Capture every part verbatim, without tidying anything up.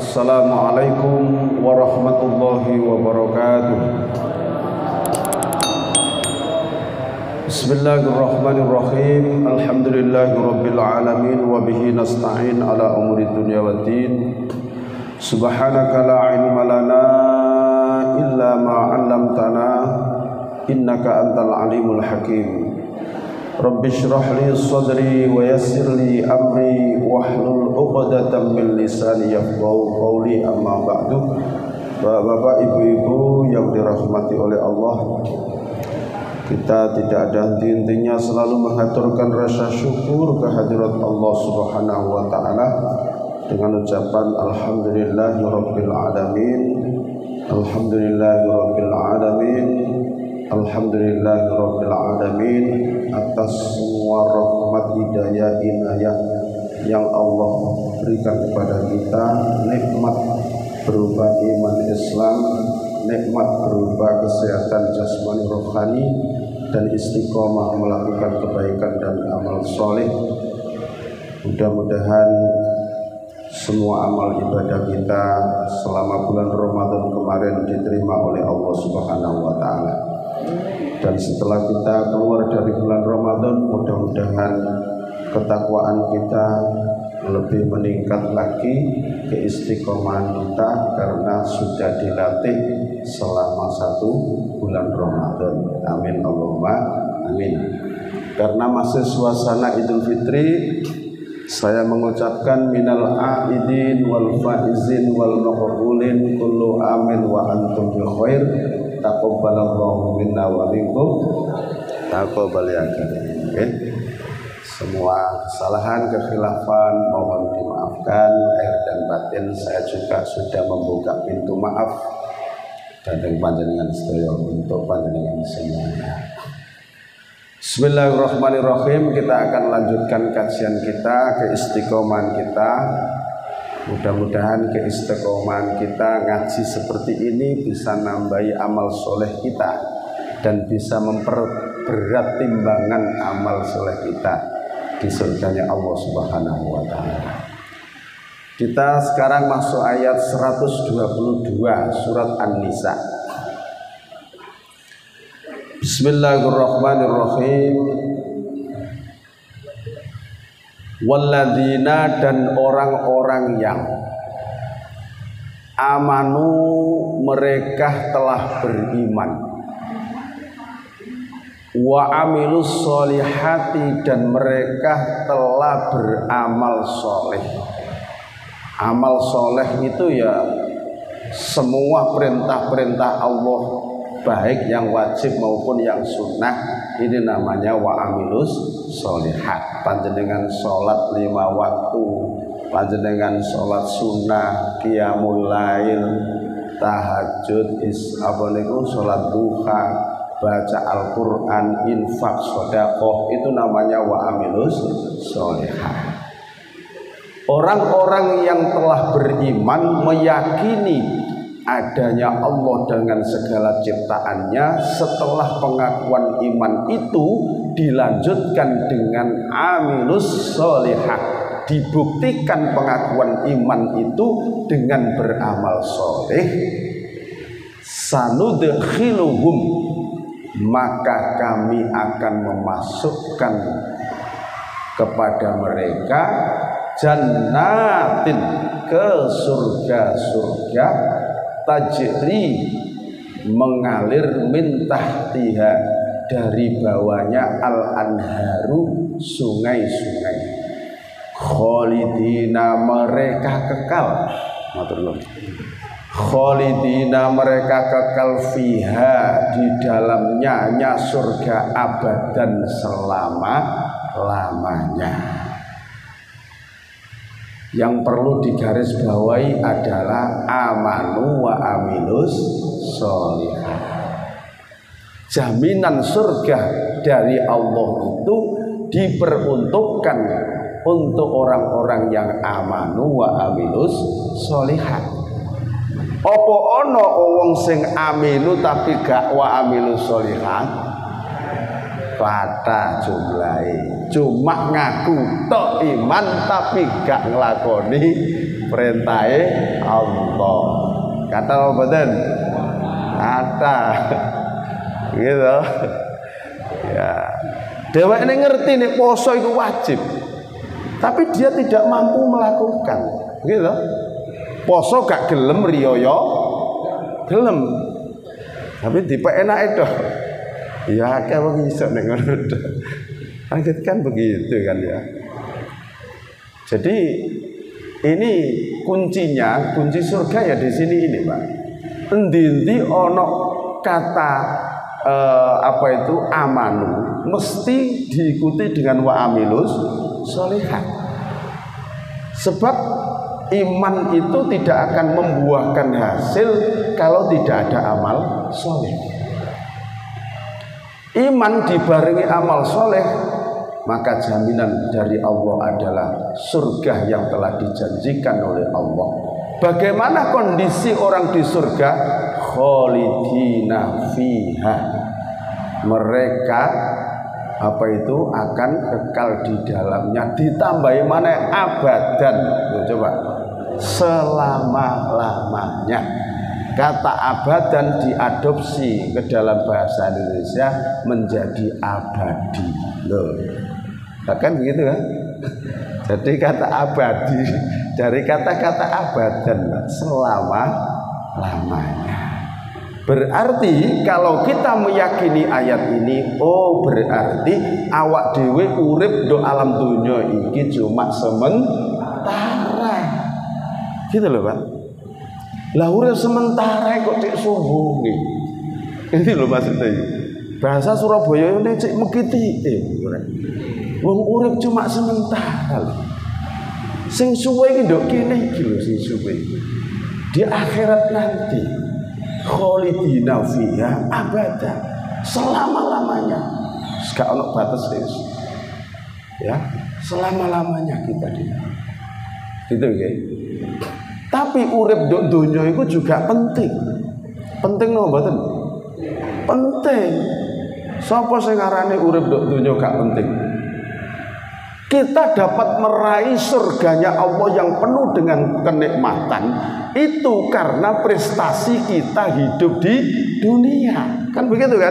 Assalamualaikum warahmatullahi wabarakatuh. Bismillahirrahmanirrahim. Alhamdulillahirabbil alamin wa bihi nasta'in ala umuri dunya waddin. Subhanaka la ilma lana illa ma 'allamtana innaka antal alimul hakim. Rabbi shrah li sadri wa yassir li amri wahlul 'uqdatam min lisani yafqahu qawli, amma ba'du. Bapak ibu-ibu yang dirahmati oleh Allah, kita tidak ada henti-hentinya selalu mengaturkan rasa syukur kehadirat Allah Subhanahu wa taala dengan ucapan alhamdulillahirabbil alamin. Alhamdulillahirabbil alamin. Alhamdulillahirabbil alamin atas semua rahmat hidayah inayah yang Allah berikan kepada kita, nikmat berupa iman Islam, nikmat berupa kesehatan jasmani rohani, dan istiqomah melakukan kebaikan dan amal soleh. Mudah-mudahan semua amal ibadah kita selama bulan Ramadan kemarin diterima oleh Allah Subhanahu wa taala. Dan setelah kita keluar dari bulan Ramadan, mudah-mudahan ketakwaan kita lebih meningkat lagi, keistiqomahan kita karena sudah dilatih selama satu bulan Ramadan. Amin Allahumma amin. Karena masih suasana Idul Fitri, saya mengucapkan minal aidin wal faizin wal maqbulin kullu amin wa antum bi khair. Taqabbalallahu minna wa minkum. Taqabbal ya karim. Okay. Semua kesalahan, kekhilafan mohon dimaafkan lahir dan batin. Saya juga sudah membuka pintu maaf dan panjenengan sedaya untuk panjenengan semuanya. Bismillahirrahmanirrahim. Kita akan lanjutkan kajian kita, keistiqomahan kita. Mudah-mudahan keistiqomahan kita ngaji seperti ini bisa nambahi amal soleh kita dan bisa memperberat timbangan amal soleh kita di surganya Allah Subhanahu wa taala. Kita sekarang masuk ayat seratus dua puluh dua surat An-Nisa. Bismillahirrahmanirrahim. Walladzina, dan orang-orang yang amanu, mereka telah beriman, wa amilus solihati, dan mereka telah beramal soleh. Amal soleh itu ya semua perintah-perintah Allah, baik yang wajib maupun yang sunnah. Ini namanya wa amilus solihat. Panjenengan sholat lima waktu, panjenengan sholat sunnah, qiyamul lail, tahajud, is apa niku, sholat duha, baca Al-Quran, infak, sedekah, itu namanya wa amilus solihat. Orang-orang yang telah beriman meyakini adanya Allah dengan segala ciptaannya, setelah pengakuan iman itu dilanjutkan dengan amilus solihah, dibuktikan pengakuan iman itu dengan beramal soleh. Sanudkhiluhum, maka kami akan memasukkan kepada mereka jannatin, ke surga-surga, tajri, mengalir, min tahtiha, dari bawahnya, al-anharu, sungai-sungai, kholidina, mereka kekal, kholidina, mereka kekal, fiha, di dalamnya, nya surga, abadan, selama-lamanya. Yang perlu digarisbawahi adalah amanu wa amilus sholihah. Jaminan surga dari Allah itu diperuntukkan untuk orang-orang yang amanu wa amilus sholihah. Apa ana wong sing aminu tapi gak wa amilus sholihah? Bata jumlahe, cuma ngaku tok iman tapi gak nglakoni perintahe Allah. Kata apa mboten? Kata. Gitu. Ya. Dheweke ngerti nek poso itu wajib. Tapi dia tidak mampu melakukan. Gitu. Poso gak gelem riyaya gelem. Tapi dipenak itu. Ya akeh wong iso nek ngono. Kan begitu kan ya. Jadi ini kuncinya, kunci surga ya di sini ini, Pak. Endi-endi ono kata eh, apa itu amanu mesti diikuti dengan wa amilus sholihat. Sebab iman itu tidak akan membuahkan hasil kalau tidak ada amal soleh. Iman dibarengi amal soleh, maka jaminan dari Allah adalah surga yang telah dijanjikan oleh Allah. Bagaimana kondisi orang di surga? Khalidina fiha. Mereka apa itu akan kekal di dalamnya, ditambahi mana abadan. Tuh, coba selama-lamanya. Kata abadan diadopsi ke dalam bahasa Indonesia menjadi abadi. Loh, kan begitu kan? Jadi kata abadi dari kata-kata abadan, selama-lamanya. Berarti kalau kita meyakini ayat ini, oh berarti awak dhewe urip do alam dunya iki cuma sementara. Gitu loh, Pak. Lah urip sementara kok cek sumbungi. Ini loh maksudnya. Bahasa Surabaya ini cek mekiti. Wong urip cuma sementara. Sing suwe iki ndok kene iki lho sing suwe. Di akhirat nanti khalidina fiha abada, selama-lamanya. Gak ono batas wis. Ya, selama-lamanya kita di. Gitu ya. Tapi urip ndok donya iku juga penting. Penting no mboten? Penting. Sapa sing ngarani urip ndok donya gak penting? Kita dapat meraih surganya Allah yang penuh dengan kenikmatan itu karena prestasi kita hidup di dunia. Kan begitu kan?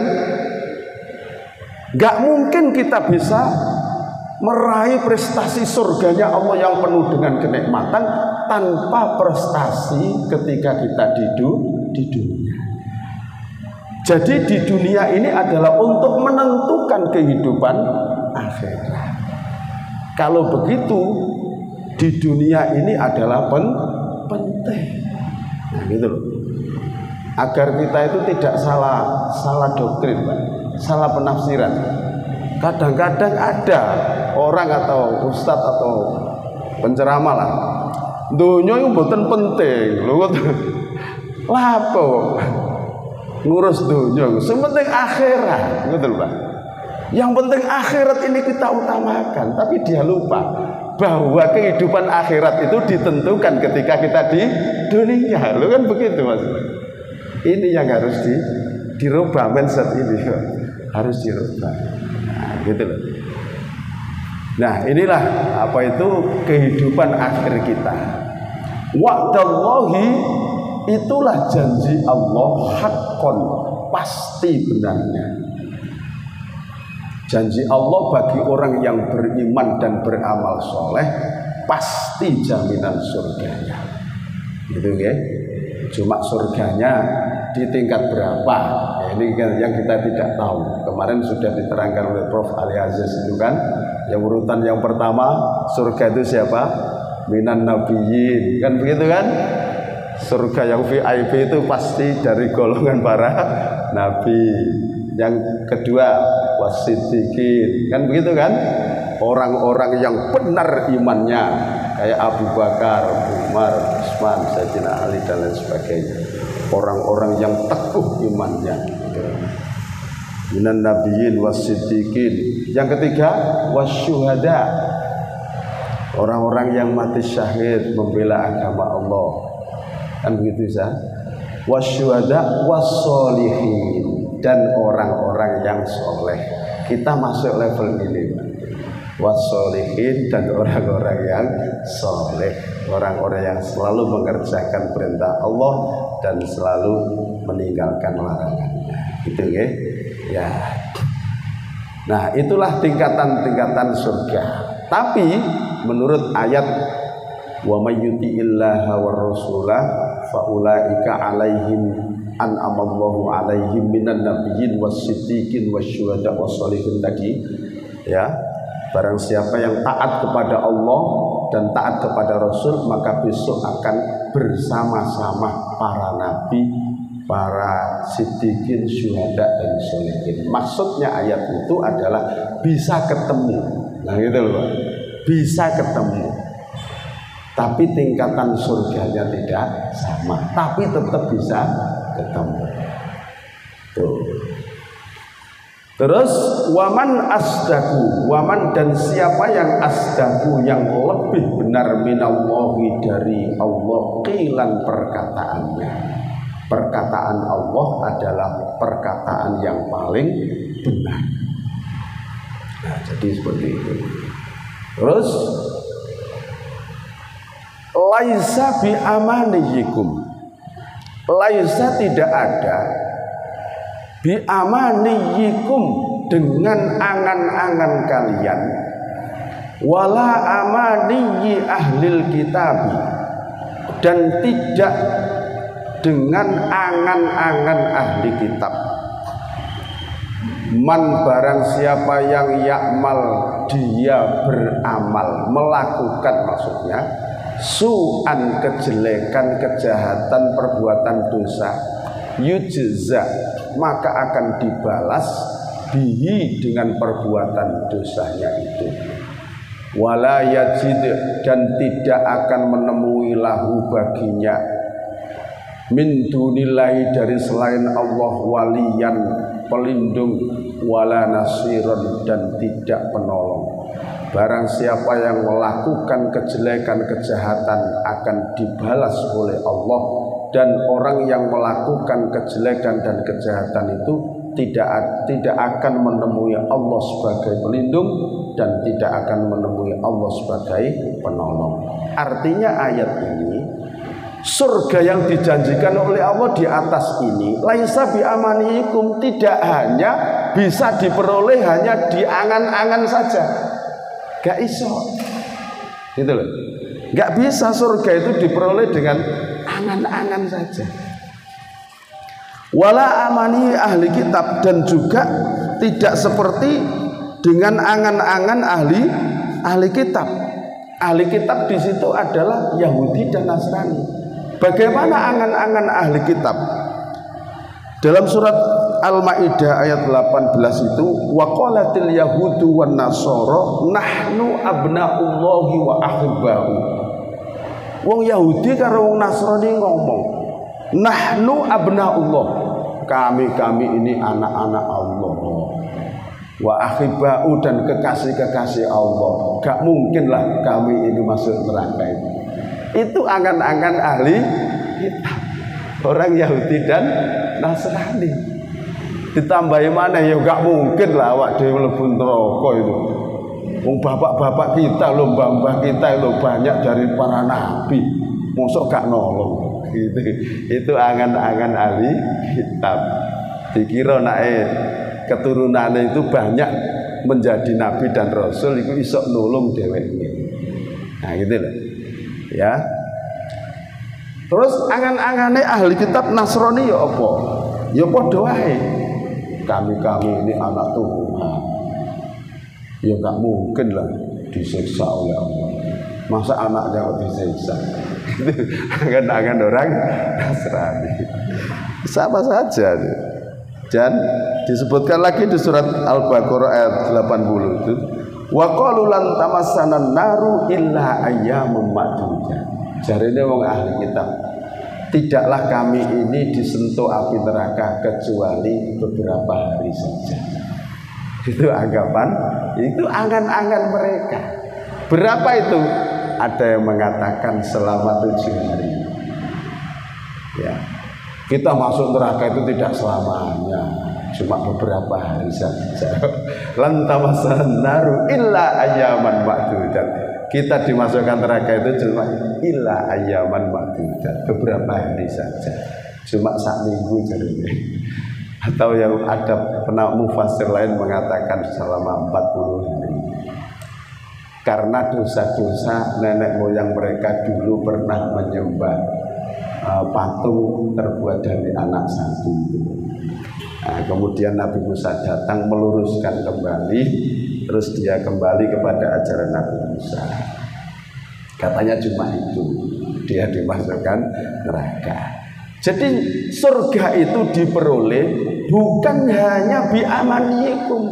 Gak mungkin kita bisa meraih prestasi surganya Allah yang penuh dengan kenikmatan tanpa prestasi ketika kita di, di dunia. Jadi di dunia ini adalah untuk menentukan kehidupan akhirat. Kalau begitu di dunia ini adalah pen, penting. Nah, gitu loh. Agar kita itu tidak salah salah doktrin, Pak. Salah penafsiran. Kadang-kadang ada orang atau ustadz atau penceramah lah, dunia itu mboten penting lho. Lah apa ngurus dunia, yang penting akhirat, gitu Pak. Yang penting akhirat ini kita utamakan, tapi dia lupa bahwa kehidupan akhirat itu ditentukan ketika kita di dunia. Lo kan begitu Mas. Ini yang harus di dirubah mindset ini, harus dirubah. Nah, gitu loh. Nah, inilah apa itu kehidupan akhir kita. Wa'dallahi, itulah janji Allah, haqqon, pasti benarnya. Janji Allah bagi orang yang beriman dan beramal soleh pasti jaminan surganya. Gitu ya. Cuma surganya di tingkat berapa? Ya, ini kan yang kita tidak tahu. Kemarin sudah diterangkan oleh Prof Ali Aziz itu kan. Yang urutan yang pertama surga itu siapa? Minan nabiyyin. Kan begitu kan? Surga yang V I P itu pasti dari golongan para nabi. Yang kedua wasiddiqin, kan begitu kan? Orang-orang yang benar imannya, kayak Abu Bakar, Umar, Utsman, Sayyidina Ali dan lain sebagainya. Orang-orang yang teguh imannya. Minan nabiyyin wasiddiqin. Yang ketiga wasyuhada. Orang-orang yang mati syahid membela agama Allah. Kan begitu ya? Wasyuhada wassolihin. Dan orang-orang yang soleh. Kita masuk level ini, wassolihin dan orang-orang yang soleh. orang-orang yang selalu mengerjakan perintah Allah dan selalu meninggalkan larangan. Gitu ya. Ya. Nah, itulah tingkatan-tingkatan surga. Tapi menurut ayat wa may yuti'illaha war rasulah faulaika alaihim an'amallahu alaihim minan nabiyyin was-siddiqin wasyuhada was-sholihin tadi, ya, barang siapa yang taat kepada Allah dan taat kepada Rasul, maka besok akan bersama-sama para nabi, para siddiqin, syuhada dan sholihin. Maksudnya ayat itu adalah bisa ketemu. Nah gitu loh, bisa ketemu. Tapi tingkatan surganya tidak sama, tapi tetap bisa ketemu. Tuh. Terus waman asdaku, waman dan siapa yang asdaku, yang lebih benar minallahi dari Allah, qilan perkataannya. Perkataan Allah adalah perkataan yang paling benar. Nah, jadi seperti itu. Terus laisa bi amaniyikum, laisa tidak ada bi amaniyikum dengan angan-angan kalian, wala amaniyi ahlil kitabi, dan tidak dengan angan-angan ahli kitab. Man barang siapa yang yakmal, dia beramal, melakukan maksudnya su'an, kejelekan, kejahatan, perbuatan dosa, yujza, maka akan dibalas bihi dengan perbuatan dosanya itu. Wala yajid, dan tidak akan menemui lahu baginya min dunillahi, dari selain Allah, waliyan, pelindung, wala nasiron, dan tidak penolong. Barang siapa yang melakukan kejelekan, kejahatan akan dibalas oleh Allah, dan orang yang melakukan kejelekan dan kejahatan itu tidak tidak akan menemui Allah sebagai pelindung dan tidak akan menemui Allah sebagai penolong. Artinya ayat ini, surga yang dijanjikan oleh Allah di atas ini laisa bi amanikum, tidak hanya bisa diperoleh hanya di angan-angan saja. Gak iso, gitu loh. Gak bisa surga itu diperoleh dengan angan-angan saja. Wala amani ahli kitab, dan juga tidak seperti dengan angan-angan ahli ahli kitab. Ahli kitab di situ adalah Yahudi dan Nasrani. Bagaimana angan-angan ahli kitab? Dalam surat Al-Maidah ayat delapan belas itu, wa qalatil yahudu wan nasara nahnu abnaullahi wa ahibbahu. Wong Yahudi karo wong Nasrani ngomong, nahnu abnaullah, kami-kami ini anak-anak Allah, wa ahibbahu, dan kekasih-kekasih Allah. Gak mungkin lah kami ini masuk neraka itu. Itu angan-angan ahli kitab, orang Yahudi dan Nasrani. Ditambahi mana ya, gak mungkin lah awak dhewe mlebu neraka itu. Wong bapak-bapak kita lho, mbah-mbah kita lho banyak dari para nabi, mosok gak nolong gitu. Itu angan-angan ahli kitab. Dikira nae keturunannya itu banyak menjadi nabi dan rasul, itu iso nulung dheweke. Nah gitu loh. Ya. Terus angan-angane ahli kitab Nasrani ya apa? Ya padha wae. Kami-kami ini anak Tuhan. Ya enggak mungkin lah disiksa oleh Allah. Masa anaknya kok disiksa? Angan-angan orang Nasrani. Sama saja. Dan disebutkan lagi di surat Al-Baqarah ayat delapan puluh itu, wa qalu lan tamassana naru illa ayyamun ma'dudah. Jarine wong ahli kitab, tidaklah kami ini disentuh api neraka kecuali beberapa hari saja. Itu anggapan, itu angan-angan mereka. Berapa itu? Ada yang mengatakan selama tujuh hari. Ya, kita masuk neraka itu tidak selamanya, cuma beberapa hari saja. Lan tamassan naru illa ayyaman ma'dudat. kita dimasukkan neraka itu cuma illa ayyaman ma'dudat, beberapa hari saja, cuma sak minggu jadi. Atau yang ada pernah mufassir lain mengatakan selama empat puluh hari. Karena dosa-dosa nenek moyang mereka dulu pernah menyembah uh, patung terbuat dari anak sapi. Nah, kemudian Nabi Musa datang meluruskan kembali, terus dia kembali kepada ajaran Nabi Musa. Katanya cuma itu, dia dimasukkan neraka. Jadi surga itu diperoleh bukan hanya bi'amanikum,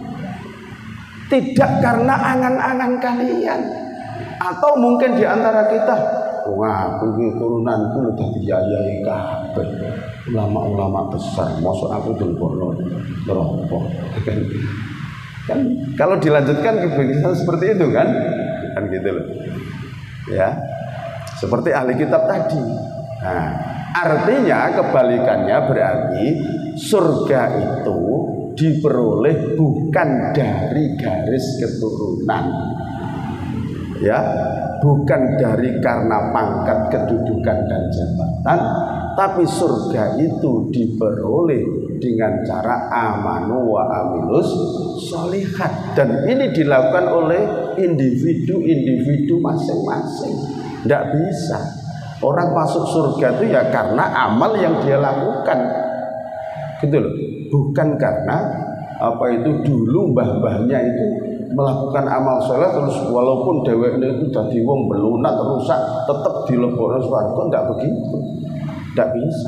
tidak karena angan-angan kalian, atau mungkin diantara kita, wah, aku turunanku udah diayai kabeh. Ulama-ulama besar, masuk aku dengkono neraka. Kan, kan kalau dilanjutkan kebiasaan seperti itu kan, kan gitu loh. Ya, seperti ahli kitab tadi. Nah, artinya kebalikannya berarti surga itu diperoleh bukan dari garis keturunan, ya, bukan dari karena pangkat, kedudukan dan jabatan. Tapi surga itu diperoleh dengan cara amanu wa amilus sholihat, dan ini dilakukan oleh individu-individu masing-masing. Tidak bisa orang masuk surga itu ya karena amal yang dia lakukan, gitu loh. Bukan karena apa itu dulu mbah-mbahnya itu melakukan amal soleh terus walaupun dhewekne itu dadi wong belunak rusak tetap dilebokno swarga. Tidak begitu. Tidak bisa,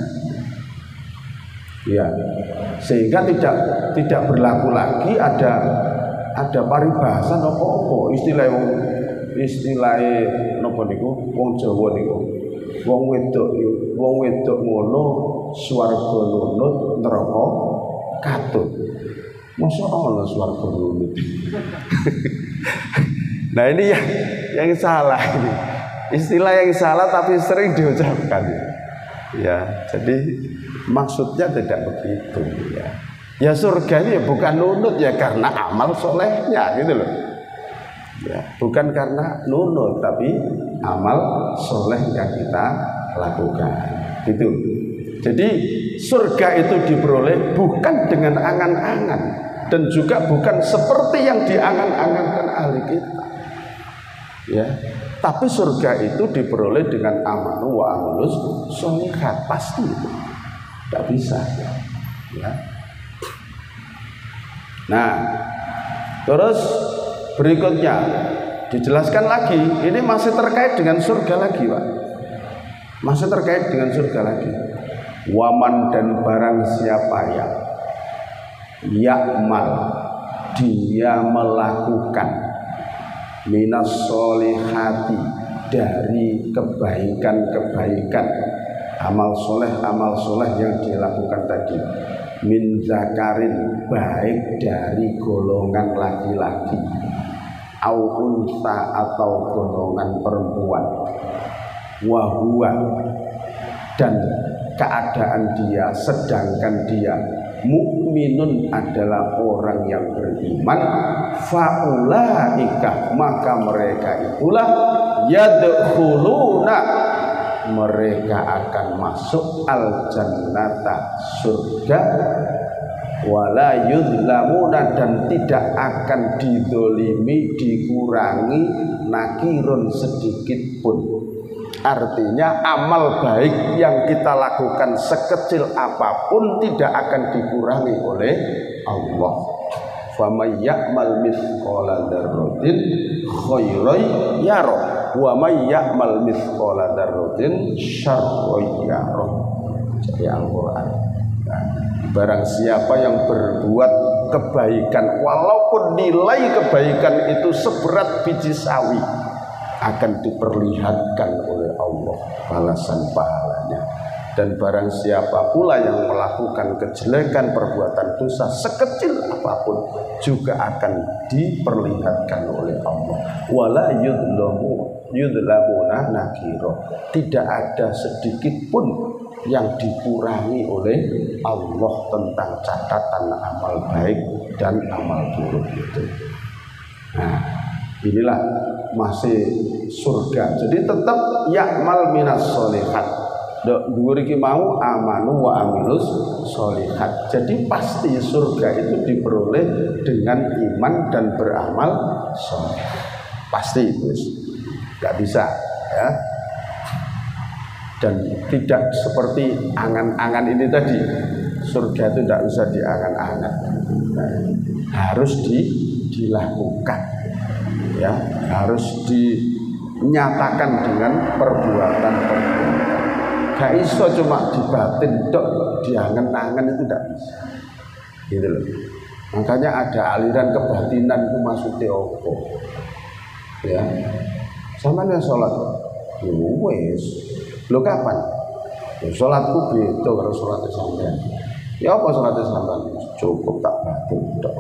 ya, sehingga tidak tidak berlaku lagi ada ada paribasan apa-apa istilah istilah napa niku wong Jawa niku wong wedok wong wedok ngono swarga lunut neraka katut. Masa ana swarga lunut. Nah ini yang yang salah ini, istilah yang salah tapi sering diucapkan. Ya, jadi maksudnya tidak begitu ya. Ya surga ini bukan nunut ya karena amal solehnya gitu loh. Ya, bukan karena nunut tapi amal soleh yang kita lakukan. Gitu. Jadi surga itu diperoleh bukan dengan angan-angan dan juga bukan seperti yang diangan-angankan ahli kita. Ya. Tapi surga itu diperoleh dengan amanu wa amilus sholihat, pasti itu. Tidak bisa. Ya. Nah, terus berikutnya dijelaskan lagi. Ini masih terkait dengan surga lagi, Pak. Masih terkait dengan surga lagi. Waman dan barang siapa yang yakmal, dia melakukan minas solihati, dari kebaikan-kebaikan, amal soleh amal soleh yang dilakukan tadi, min zakarin, baik dari golongan laki-laki, au unsa, atau golongan perempuan, wahua, dan keadaan dia, sedangkan dia mukminun, adalah orang yang beriman, faulaika, maka mereka itulah yadkhuluna, mereka akan masuk al jannata, surga, wala yudlamuna, dan tidak akan didolimi, dikurangi nakirun sedikit pun. Artinya amal baik yang kita lakukan sekecil apapun tidak akan dikurangi oleh Allah. Faman ya'mal mithqala dzarratin khairan yarah wa may ya'mal mithqala dzarratin syarran yarah. Jadi Al-Qur'an. Nah, barang siapa yang berbuat kebaikan, walaupun nilai kebaikan itu seberat biji sawi, akan diperlihatkan oleh Allah balasan pahalanya. Dan barang siapa pula yang melakukan kejelekan, perbuatan dosa sekecil apapun, juga akan diperlihatkan oleh Allah. Wala yudlamu yudlamuna nakiro, tidak ada sedikit pun yang dikurangi oleh Allah tentang catatan amal baik dan amal buruk itu. Nah, Inilah masih surga. Jadi tetap ya'mal minas sholihat. Dhuwur iki mau amanu wa amilus sholihat. Jadi pasti surga itu diperoleh dengan iman dan beramal sholeh. Pasti itu. Enggak bisa ya. Dan tidak seperti angan-angan ini tadi. Surga itu tidak bisa diangan-angan. Nah, harus di, dilakukan. Ya, harus dinyatakan dengan perbuatan-perbuatan. Gak iso cuma dibatin dok, diangen-angen itu tidak bisa. Gitu loh. Makanya ada aliran kebatinan itu maksudnya apa? Ya. Sama dengan sholat. Wes. Lo kapan? Ya, sholatku beda kalau sholatnya sampean. Ya apa sholatnya sampean? Cukup tak batin dok.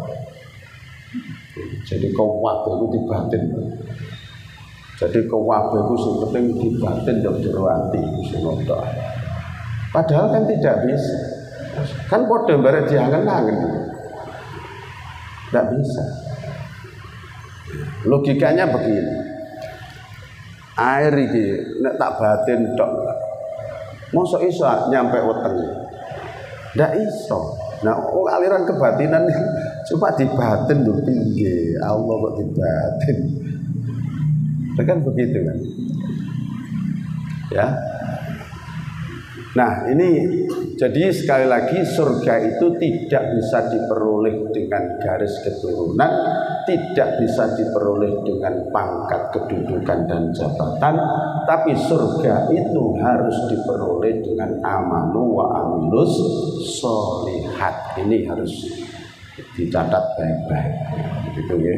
Jadi kau wabe itu dibatin. Jadi kau wabe itu penting dibatin dan dirwati. Padahal kan tidak bisa. Kan podo bareng diangen-angen. Tidak bisa. Logikanya begini. Air ini nek tak batin tok. Mosok iso nyampe weteng. Ndak iso. Nah, oh, aliran kebatinan cuma dibatin lho tinggi. Allah kok dibatin. Kan begitu kan? Ya. Nah, ini jadi sekali lagi surga itu tidak bisa diperoleh dengan garis keturunan, tidak bisa diperoleh dengan pangkat kedudukan dan jabatan, tapi surga itu harus diperoleh dengan amanu wa amilus sholihat. Ini harus dicatat baik-baik. Gitu ya.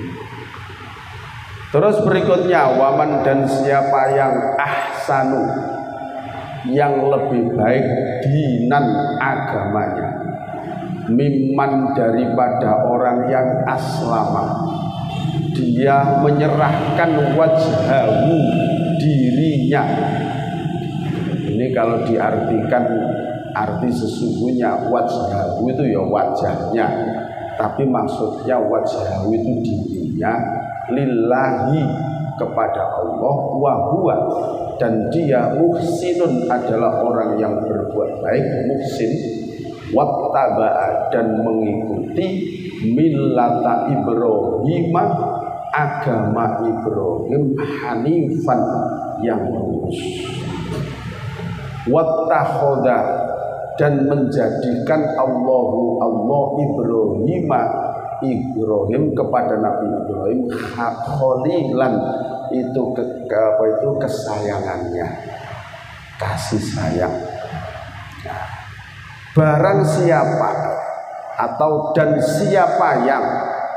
Terus berikutnya waman dan siapa yang ahsanu, yang lebih baik dinan agamanya, mimman daripada orang yang aslama, dia menyerahkan wajhahu dirinya. Ini kalau diartikan arti sesungguhnya wajhahu itu ya wajahnya, tapi maksudnya wajhahu itu dirinya lillahi kepada Allah wa huwa, dan dia muhsinun adalah orang yang berbuat baik, muhsin, wattaba'a dan mengikuti millata Ibrahim, agama Ibrahim, hanifan yang lurus, wattakhoda dan menjadikan Allahu Allah Ibrahim Ibrahim kepada Nabi Ibrahim khalilan, itu ke, ke apa itu kesayangannya, kasih sayang. Nah, barang siapa atau dan siapa yang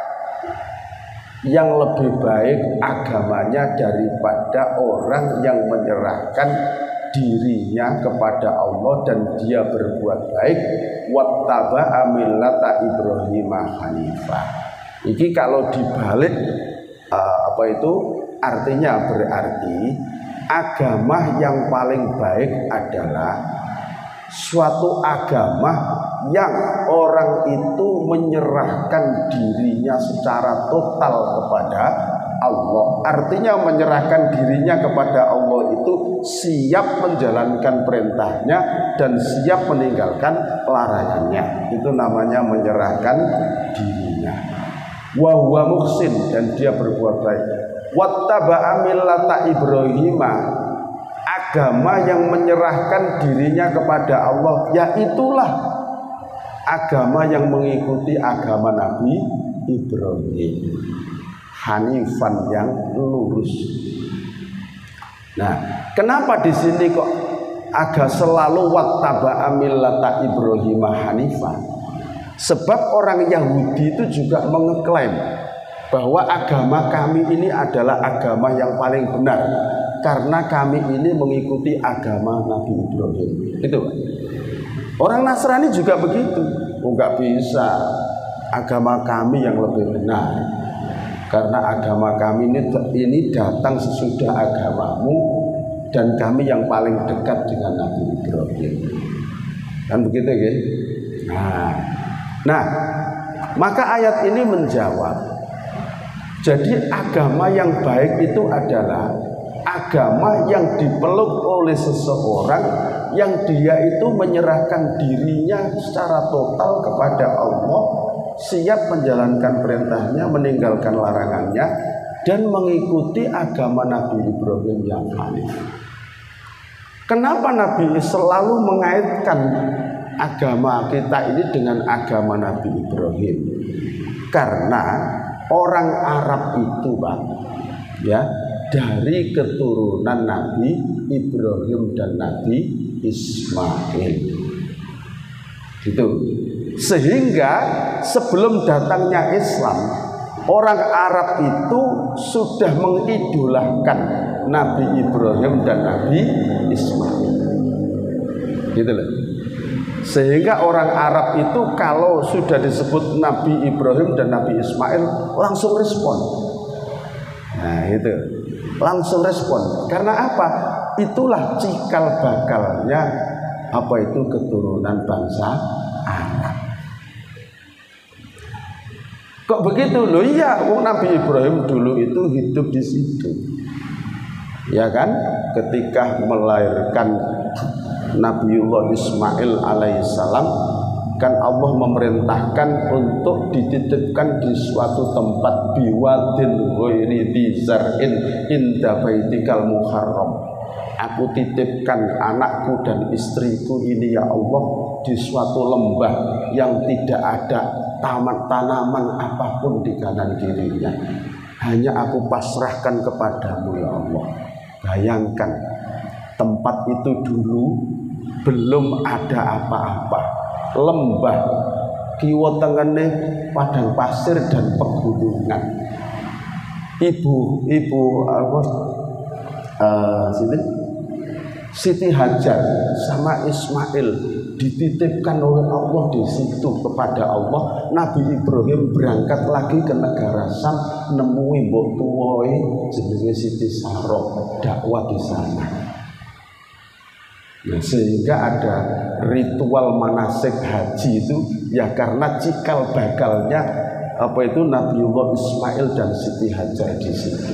yang lebih baik agamanya daripada orang yang menyerahkan dirinya kepada Allah dan dia berbuat baik, wattaba'a millata Ibrahim hanifah. Iki kalau dibalik uh, apa itu artinya berarti agama yang paling baik adalah suatu agama yang orang itu menyerahkan dirinya secara total kepada Allah. Artinya menyerahkan dirinya kepada Allah itu siap menjalankan perintahnya dan siap meninggalkan larangannya. Itu namanya menyerahkan dirinya. Wa huwa muhsin, dan dia berbuat baik. Wattaba'a millata Ibrahim, agama yang menyerahkan dirinya kepada Allah, yaitulah agama yang mengikuti agama Nabi Ibrahim, hanifan yang lurus. Nah, kenapa di sini kok agak selalu wattaba'a millata Ibrahim hanifan? Sebab orang Yahudi itu juga mengeklaim bahwa agama kami ini adalah agama yang paling benar karena kami ini mengikuti agama Nabi Ibrahim. Itu orang Nasrani juga begitu. Oh, enggak bisa, agama kami yang lebih benar karena agama kami ini, ini datang sesudah agamamu dan kami yang paling dekat dengan Nabi Ibrahim. Kan begitu ya? Nah, nah, maka ayat ini menjawab Jadi agama yang baik itu adalah agama yang dipeluk oleh seseorang yang dia itu menyerahkan dirinya secara total kepada Allah, siap menjalankan perintahnya, meninggalkan larangannya, dan mengikuti agama Nabi Ibrahim yang hanif. Kenapa Nabi selalu mengaitkan agama kita ini dengan agama Nabi Ibrahim? Karena orang Arab itu, Pak, ya, dari keturunan Nabi Ibrahim dan Nabi Ismail. Gitu. Sehingga sebelum datangnya Islam, orang Arab itu sudah mengidolakan Nabi Ibrahim dan Nabi Ismail. Gitu loh. Sehingga orang Arab itu kalau sudah disebut Nabi Ibrahim dan Nabi Ismail langsung respon. Nah itu langsung respon. Karena apa? Itulah cikal bakalnya apa itu keturunan bangsa Arab. Kok begitu? Loh iya, Nabi Ibrahim dulu itu hidup di situ. Ya kan? Ketika melahirkan Nabiullah Ismail alaihissalam, kan Allah memerintahkan untuk dititipkan di suatu tempat biwadin ghairi dzar'in inda baitikal muharram. Aku titipkan anakku dan istriku ini ya Allah di suatu lembah yang tidak ada taman tanaman apapun di kanan kirinya. Hanya aku pasrahkan kepadamu ya Allah. Bayangkan, tempat itu dulu belum ada apa-apa, lembah, kiwa tengene padang pasir dan pegunungan. Ibu, ibu apa? Uh, Siti, Siti Hajar sama Ismail dititipkan oleh Allah di situ kepada Allah. Nabi Ibrahim berangkat lagi ke negara Sam, nemui mbok tuwoe jenenge Siti Sarah, dakwah di sana. Nah, sehingga ada ritual manasik haji itu ya karena cikal bakalnya apa itu Nabiullah Ismail dan Siti Hajar di situ.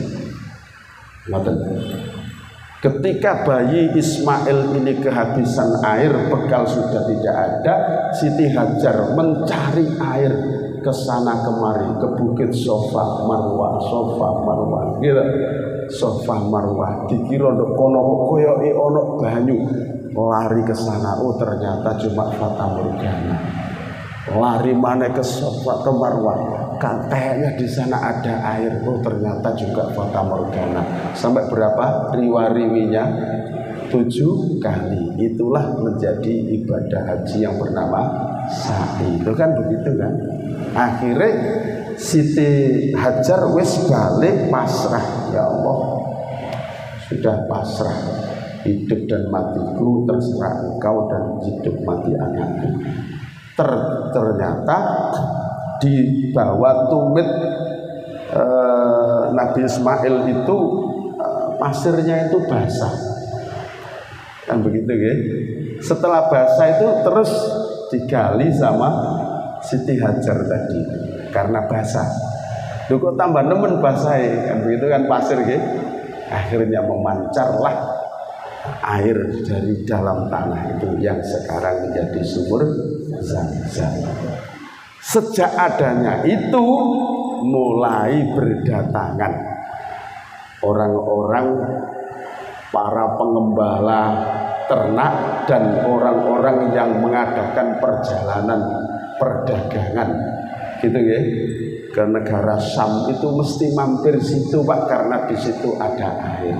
Ketika bayi Ismail ini kehabisan air, bekal sudah tidak ada, Siti Hajar mencari air ke sana kemari, ke bukit Sofa Marwah, Sofa Marwah, gitu. Sofa Marwah dikira ndok kono koyoke ana banyu. Lari ke sana, oh ternyata cuma fata morgana. Lari mana ke Sofa ke Marwah, katanya di sana ada air, oh ternyata juga fata morgana. Sampai berapa riwa-riwinya? Tujuh kali. Itulah menjadi ibadah haji yang bernama sa'i. Itu kan begitu kan? Akhirnya Siti Hajar wis balik pasrah, ya Allah sudah pasrah. Hidup dan matiku terserah engkau dan hidup mati anakku. Ter, ternyata di bawah tumit eh, Nabi Ismail itu eh, pasirnya itu basah. Kan begitu ya. Setelah basah itu terus digali sama Siti Hajar tadi karena basah. Loh kok tambah nemen basah ya? Kan begitu kan pasir ya. Akhirnya memancarlah air dari dalam tanah itu yang sekarang menjadi sumur Zam-Zam. Sejak adanya itu mulai berdatangan orang-orang, para pengembala ternak dan orang-orang yang mengadakan perjalanan perdagangan gitu ya, ke negara Syam itu mesti mampir situ Pak, karena di situ ada air.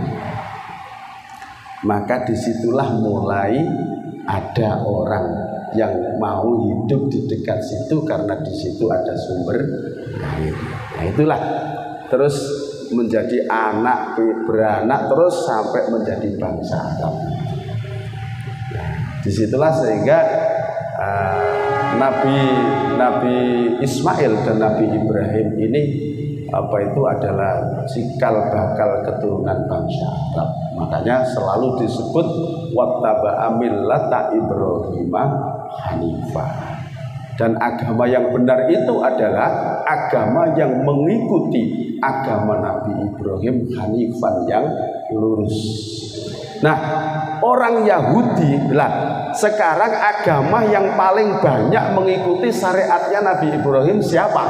Maka disitulah mulai ada orang yang mau hidup di dekat situ karena di situ ada sumber air. Nah itulah terus menjadi anak beranak terus sampai menjadi bangsa Arab. Nah, disitulah sehingga uh, Nabi Nabi Ismail dan Nabi Ibrahim ini apa itu adalah cikal bakal keturunan bangsa Arab. Makanya selalu disebut wattaba'a millata Ibrahim hanifah. Dan agama yang benar itu adalah agama yang mengikuti agama Nabi Ibrahim, hanifan yang lurus. Nah, orang Yahudi lah sekarang agama yang paling banyak mengikuti syariatnya Nabi Ibrahim siapa?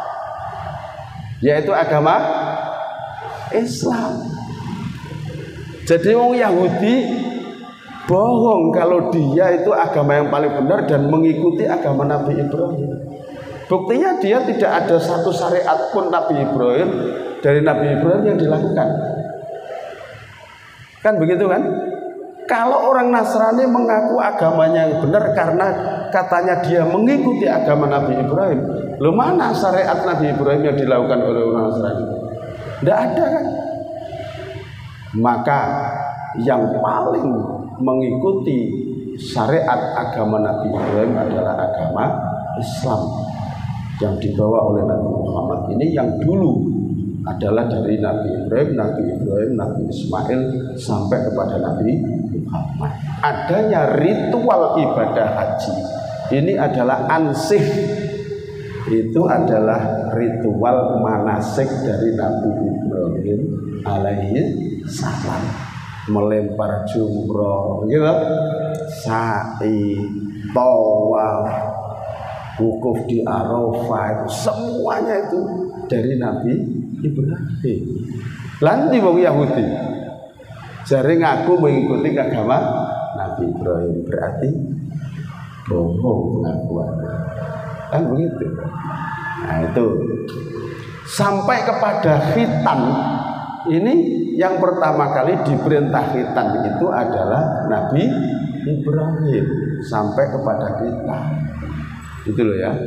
Yaitu agama Islam. Jadi orang Yahudi bohong kalau dia itu agama yang paling benar dan mengikuti agama Nabi Ibrahim. Buktinya dia tidak ada satu syariat pun Nabi Ibrahim dari Nabi Ibrahim yang dilakukan. Kan begitu kan? Kalau orang Nasrani mengaku agamanya yang benar karena katanya dia mengikuti agama Nabi Ibrahim, loh mana syariat Nabi Ibrahim yang dilakukan oleh orang Nasrani? Tidak ada kan? Maka yang paling mengikuti syariat agama Nabi Ibrahim adalah agama Islam yang dibawa oleh Nabi Muhammad ini, yang dulu adalah dari Nabi Ibrahim, Nabi Ibrahim, Nabi Ismail sampai kepada Nabi Muhammad. Adanya ritual ibadah haji ini adalah ansih, itu adalah ritual manasik dari Nabi Ibrahim alaihi salam, melempar jumroh, gitu, sa'i, tawaf, wukuf di Arafah, semuanya itu dari Nabi Ibrahim. Lanti wong Yahudi jare ngaku mengikuti agama Nabi Ibrahim, berarti bohong pengakuannya. Kan begitu. Nah itu sampai kepada khitan. Ini yang pertama kali diperintah khitan itu adalah Nabi Ibrahim sampai kepada kita. Itu loh ya.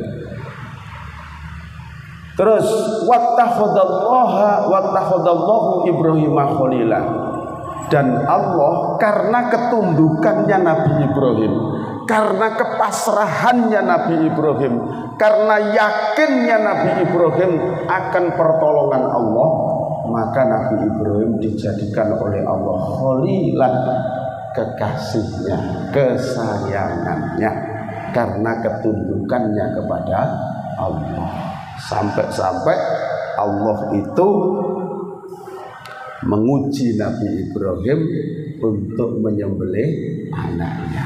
Terus wattakhadallaha wattakhadallahu Ibrahim khalila, dan Allah karena ketundukannya Nabi Ibrahim, karena kepasrahannya Nabi Ibrahim, karena yakinnya Nabi Ibrahim akan pertolongan Allah, maka Nabi Ibrahim dijadikan oleh Allah khalilan, kekasihnya, kesayangannya, karena ketundukannya kepada Allah. Sampai-sampai Allah itu menguji Nabi Ibrahim untuk menyembelih anaknya,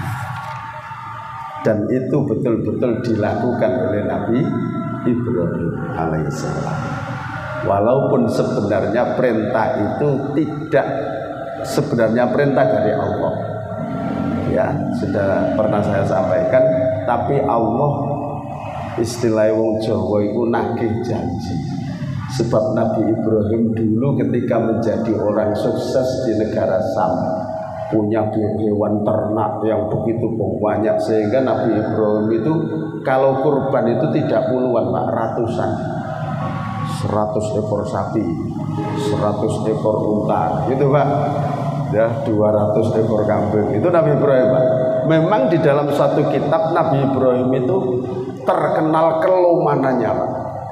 dan itu betul-betul dilakukan oleh Nabi Ibrahim alaihissalam. Walaupun sebenarnya perintah itu tidak sebenarnya perintah dari Allah, ya sudah pernah saya sampaikan, tapi Allah istilah wong Jawa itu nagih janji. Sebab Nabi Ibrahim dulu ketika menjadi orang sukses di negara Sam, punya hewan ternak yang begitu banyak, sehingga Nabi Ibrahim itu kalau kurban itu tidak puluhan Pak, ratusan, seratus ekor sapi, seratus ekor unta gitu Pak, ya dua ratus ekor kambing. Itu Nabi Ibrahim Pak. Memang di dalam satu kitab Nabi Ibrahim itu terkenal kelomanannya Pak.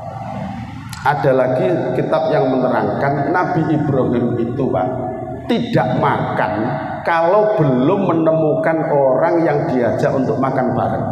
Ada lagi kitab yang menerangkan Nabi Ibrahim itu Pak tidak makan kalau belum menemukan orang yang diajak untuk makan bareng.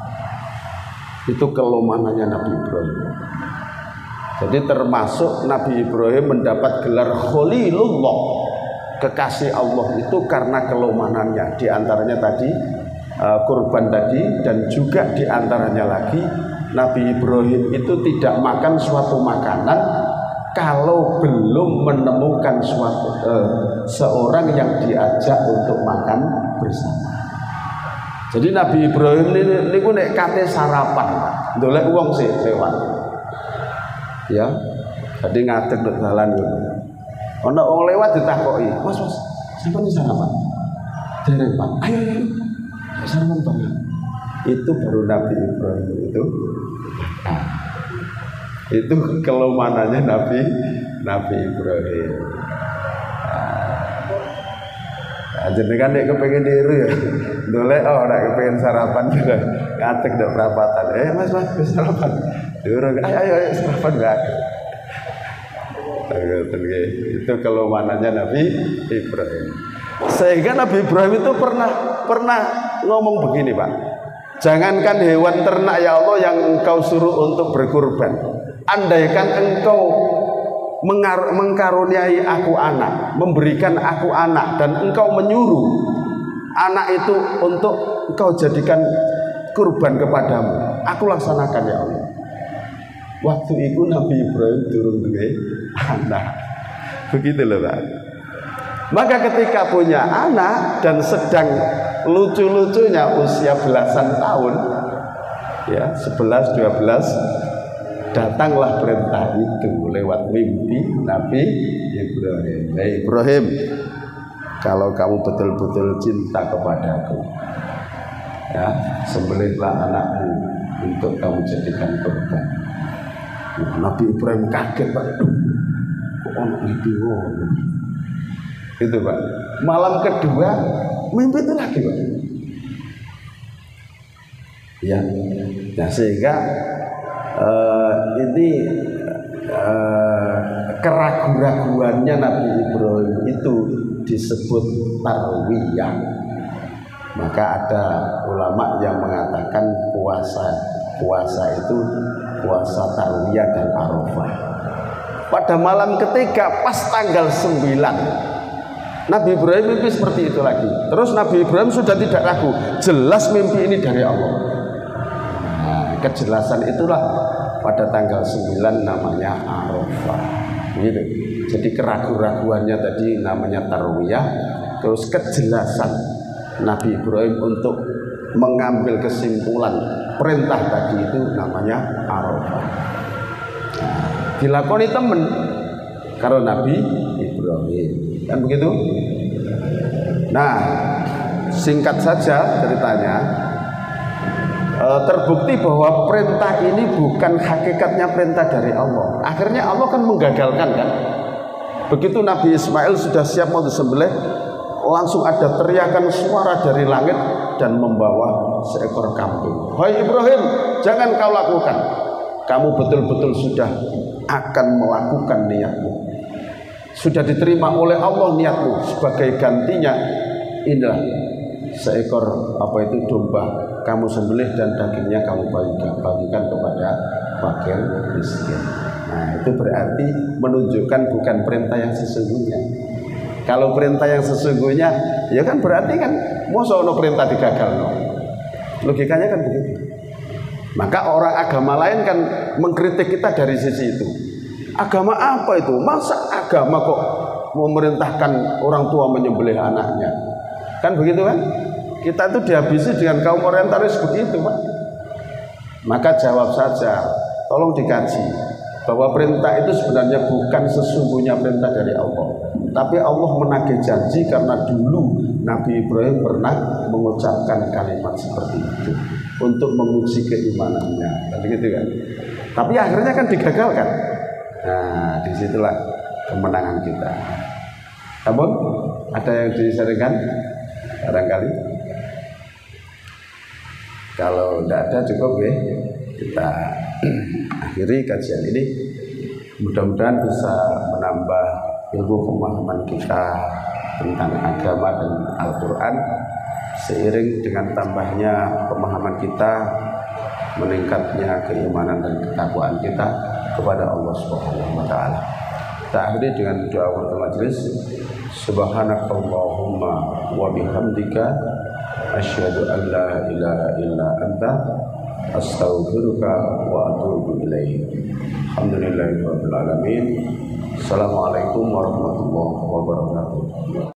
Itu kelomanannya Nabi Ibrahim. Jadi termasuk Nabi Ibrahim mendapat gelar Khalilullah, kekasih Allah, itu karena kelomanannya. Di antaranya tadi Uh, kurban tadi, dan juga diantaranya lagi Nabi Ibrahim itu tidak makan suatu makanan kalau belum menemukan suatu uh, seorang yang diajak untuk makan bersama. Jadi Nabi Ibrahim ini niku nek kate sarapan, ndolek wong sih lewat, ya. Jadi ngadeg nek dalan yo. Ana wong lewat ditakoki, "Mas, Mas, sampeyan sarapan?" Dereng, Pak. Ayo, ayo. Sarapan banget. Itu baru Nabi Ibrahim itu. Nah, itu kelomanannya Nabi Nabi Ibrahim. Nah, jadi kan nek kepengin niru ya. Dolek oh nek kepengin sarapan juga ngatek ndak perapatan. Eh Mas, Mas, bisa sarapan. Durung. Ayo ayo, ayo sarapan enggak. Itu kelomanannya Nabi Ibrahim. Sehingga Nabi Ibrahim itu pernah pernah ngomong begini Pak, jangankan hewan ternak ya Allah yang engkau suruh untuk berkurban, andaikan engkau mengkaruniai aku anak, memberikan aku anak, dan engkau menyuruh anak itu untuk engkau jadikan kurban kepadamu, aku laksanakan ya Allah. Waktu itu Nabi Ibrahim turun duwe anak. Begitu loh Pak. Maka ketika punya anak dan sedang lucu-lucunya usia belasan tahun, ya sebelas dua belas, datanglah perintah itu lewat mimpi Nabi Ibrahim. Hey Ibrahim, kalau kamu betul-betul cinta kepadaku, ya sembelihlah anakmu untuk kamu jadikan kurban. Nabi Ibrahim kaget Pak. Kok ono itu? Itu Pak. Malam kedua mimpi itu lagi Pak. Ya, nah sehingga uh, ini uh, keraguan-raguannya Nabi Ibrahim itu disebut tarwiyah. Maka ada ulama yang mengatakan puasa puasa itu puasa tarwiyah dan arafah. Pada malam ketiga pas tanggal sembilan Nabi Ibrahim mimpi seperti itu lagi. Terus Nabi Ibrahim sudah tidak ragu, jelas mimpi ini dari Allah. Nah, kejelasan itulah pada tanggal sembilan namanya arafah. Gitu. Jadi keraguan-raguannya tadi namanya tarwiyah. Terus kejelasan Nabi Ibrahim untuk mengambil kesimpulan perintah tadi itu namanya arafah. Nah, dilakoni temen karo Nabi Ibrahim, kan begitu? Nah, singkat saja ceritanya, e, terbukti bahwa perintah ini bukan hakikatnya perintah dari Allah. Akhirnya Allah kan menggagalkan kan? Begitu Nabi Ismail sudah siap mau disembelih, langsung ada teriakan suara dari langit dan membawa seekor kambing. Hai Ibrahim, jangan kau lakukan. Kamu betul-betul sudah akan melakukan niatmu. Sudah diterima oleh Allah niatmu. Sebagai gantinya, inilah seekor apa itu domba kamu sembelih dan dagingnya kamu bagikan, bagikan kepada fakir miskin. Nah, itu berarti menunjukkan bukan perintah yang sesungguhnya. Kalau perintah yang sesungguhnya, ya kan berarti kan masa ono perintah digagal no. Logikanya kan begitu. Maka orang agama lain kan mengkritik kita dari sisi itu. Agama apa itu? Masa agama kok memerintahkan orang tua menyembelih anaknya? Kan begitu kan? Kita itu dihabisi dengan kaum orientalis begitu Pak. Maka jawab saja, tolong dikaji bahwa perintah itu sebenarnya bukan sesungguhnya perintah dari Allah. Tapi Allah menagih janji karena dulu Nabi Ibrahim pernah mengucapkan kalimat seperti itu untuk menguji keimanannya, kan gitu kan? Tapi akhirnya kan digagalkan. Nah, disitulah kemenangan kita. Namun ada yang disarankan barangkali? Kalau tidak ada cukup ya, kita akhiri kajian ini. Mudah-mudahan bisa menambah ilmu pemahaman kita tentang agama dan Al-Quran. Seiring dengan tambahnya pemahaman kita, meningkatnya keimanan dan ketakwaan kita kepada Allah Subhanahu wa taala. Kita akhiri dengan doa untuk majelis. Subhanakallahumma wa bihamdika asyhadu an la ilaha illa anta astaghfiruka wa atubu ilaik. Alhamdulillahirabbil alamin. Assalamualaikum warahmatullahi wabarakatuh.